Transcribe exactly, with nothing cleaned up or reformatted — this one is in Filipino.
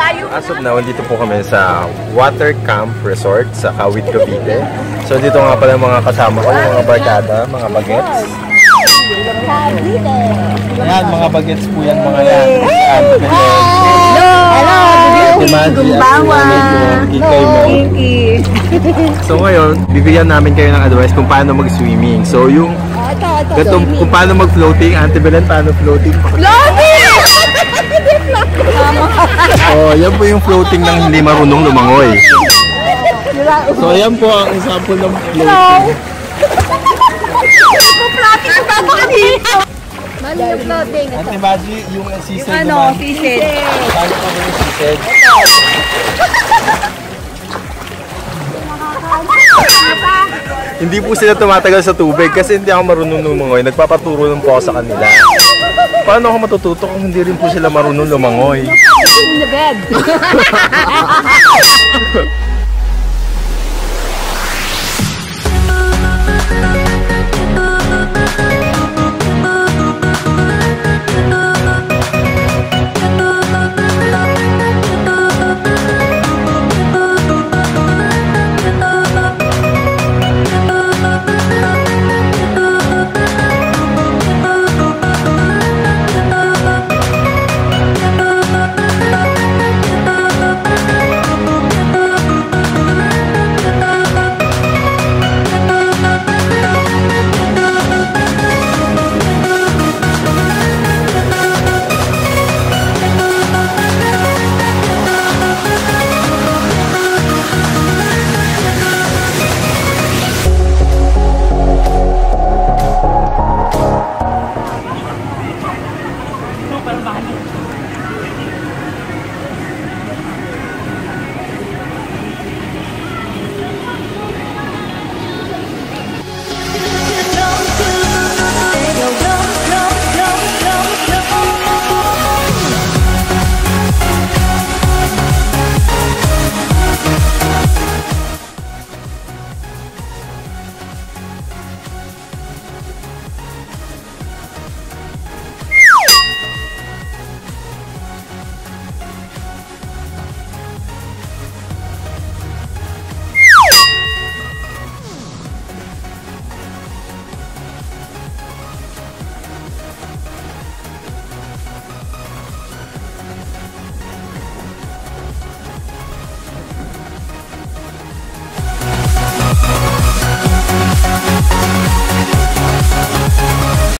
As of now, dito po kami sa Water Camp Resort sa Kawit, Cavite. So dito nga pala mga kasama ko, yung mga barkada, mga bagets. Ayan, mga bagets po yan, mga yan. Hello! Hello! Gumbawa! So ngayon, bibigyan namin kayo ng advice kung paano mag-swimming. So yung gatong, kung paano mag-floating, Auntie Belen, paano floating? Floating! Oh, yan po yung floating ng hindi marunong lumangoy. So ayan po ang example ng floating. Floating ba ako kanina? Mali yung floating. Auntie Baji, yung season yung ano, season. Paano pa ba yung season? Hindi po sila tumatagal sa tubig kasi hindi ako marunong lumangoy. Nagpapaturo lang po ako sa kanila. Paano ako matututo kung hindi rin po sila marunong lumangoy? In the bed.